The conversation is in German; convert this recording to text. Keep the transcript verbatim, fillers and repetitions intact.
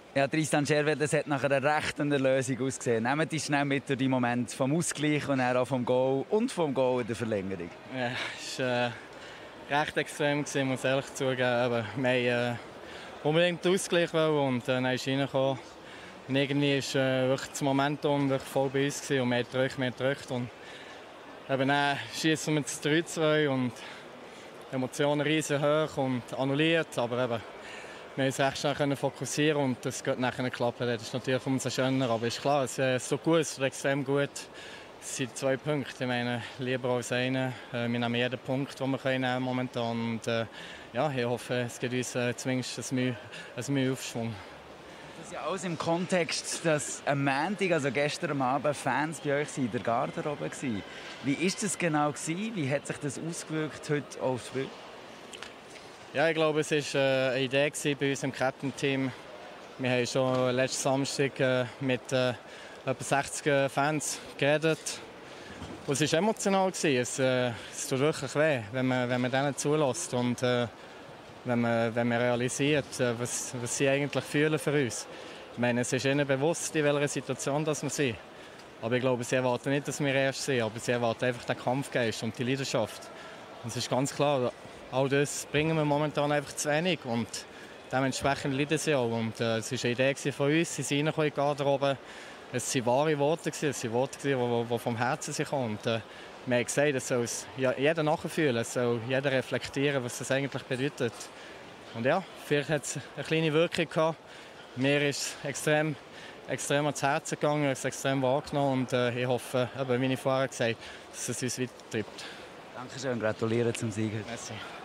Ja, Tristan Scherwer, das hat nach einer rechten Lösung ausgesehen. Nehmen die schnell mit durch die Moment vom Ausgleich und dann auch vom Goal und vom Goal in der Verlängerung. Ja, es war äh, recht extrem, gewesen, muss ich ehrlich zugeben. Aber wir wollten äh, unbedingt den Ausgleich und äh, dann ist er reingekommen. Und irgendwie war äh, wirklich das Momentum voll bei uns gewesen, und wir haben gedrückt, wir haben gedrückt. Und eben, dann schießen wir das drei zwei und Emotionen riesig hoch und annulliert. Aber eben, wir uns recht schnell fokussieren und das geht nachher nicht klappen. Das ist natürlich umso schöner, aber ist klar, es ist so gut, es ist extrem gut. Es sind zwei Punkte, ich meine, lieber als einen. Wir nehmen jeden Punkt, den wir können momentan. Und, äh, ja, ich hoffe, es gibt uns äh, zumindest ein Mühe, ein Mühe Aufschwung. Das ist ja alles im Kontext, dass am Montag, also gestern Abend, Fans bei euch in der Garderobe waren. Wie war das genau? Wie hat sich das ausgewirkt heute aufs Spiel? Ja, ich glaube, es war äh, eine Idee bei uns im Captain-Team. Wir haben schon letzten Samstag äh, mit äh, etwa sechzig Fans geredet. Und es war emotional. Es, äh, es tut wirklich weh, wenn man, wenn man denen zulässt und äh, wenn, man, wenn man realisiert, äh, was, was sie eigentlich fühlen für uns. Ich meine, es ist ihnen bewusst, in welcher Situation das wir sind. Aber ich glaube, sie erwarten nicht, dass wir erst sind, aber sie erwarten einfach den Kampfgeist und die Leidenschaft. Und es ist ganz klar, all das bringen wir momentan einfach zu wenig und dementsprechend leiden sie auch. Und, äh, es war eine Idee von uns, sie sind reingekommen in die Garderobe. Es waren wahre Worte, es waren Worte, die vom Herzen kommen. Und, äh, wir haben gesagt, es soll jeder nachfühlen, es soll jeder reflektieren, was das eigentlich bedeutet. Und ja, vielleicht hat es eine kleine Wirkung gehabt. Mir ist es extrem, extrem ans Herz gegangen, es ist extrem wahrgenommen und äh, ich hoffe, eben, wie ich vorher gesagt habe, dass es uns weitertreibt. Dankeschön, gratuliere zum Sieg. Merci.